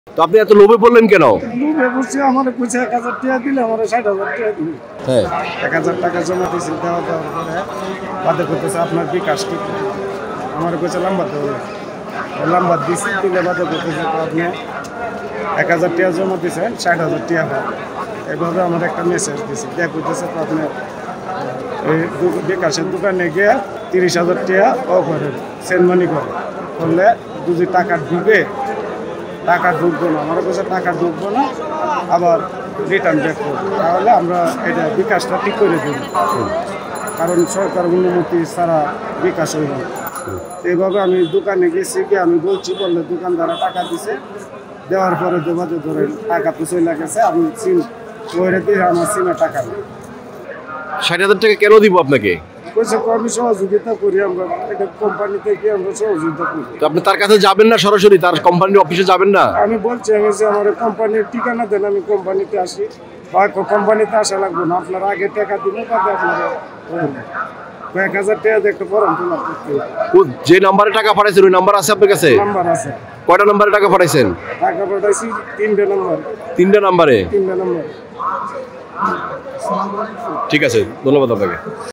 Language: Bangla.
তো আপনি এত লোভে পড়লেন কেন? লোভে বলছি আমার কইছে 1000 টাকা দিলে আমার 60,000 টাকা দিবে। হ্যাঁ 1000 টাকা জমা দিয়েছি, দেওয়ার পরে বাদে করতেছে আপনার বিকাশ ঠিক আমার কইছে নাম্বার দেবো, নাম্বার দিচ্ছি দিলে বাদে করতেছে আপনি 1000 টাকা জমা দিয়েছেন 60,000 টাকা হয়। এভাবে আমার একটা মেসেজ দিয়েছি, দেখ করতেছে তো আপনি এই বিকাশের দোকানে গিয়ে 30,000 টাকা ও করেন সেন্ড মানি করলে যদি টাকা ঢুকে, টাকা ঢুকবো না, আমার কাছে টাকা ঢুকবো না, আবার রিটার্ন ব্যাক করবো, তাহলে আমরা এটা বিকাশটা ঠিক করে দেব, কারণ সরকার অনুমতি ছাড়া বিকাশ হইল না। এইভাবে আমি দোকানে গেছি, গিয়ে আমি বলছি, বললে দোকানদারা টাকা দিছে, দেওয়ার পরে দেবাতে ধরে টাকা তো চলে গেছে, আমি সিম ওইরে দিয়ে আমার সিমে টাকা নেই। 60,000 টাকা কেন দিব আপনাকে? কইছে আমি সহযোগিতা করি, আমরা এটা কোম্পানি থেকে আমরা সহযোগিতা করি। তো আপনি তার কাছে যাবেন না, সরাসরি তার কোম্পানির অফিসে যাবেন না? আমি বলছি যে আমার কোম্পানির ঠিকানা দেন, আমি কোম্পানিতে আসি, বা কোম্পানিতে আসা লাগবে না, আপনার আগে টাকা দিলে তাতে আপনারা 1000 টাকা দিয়ে একটা ফর্ম ফিল আপ করতে হবে। যে নাম্বারে টাকা পাঠাইছেন ওই নাম্বার আছে আপনার কাছে? নাম্বার আছে। কয়টা নাম্বারে টাকা পাঠাইছেন? টাকা পাঠাইছি 3টে নাম্বার। 3টা নাম্বারে? 3টে নাম্বার। ঠিক আছে, ধন্যবাদ আপনাকে।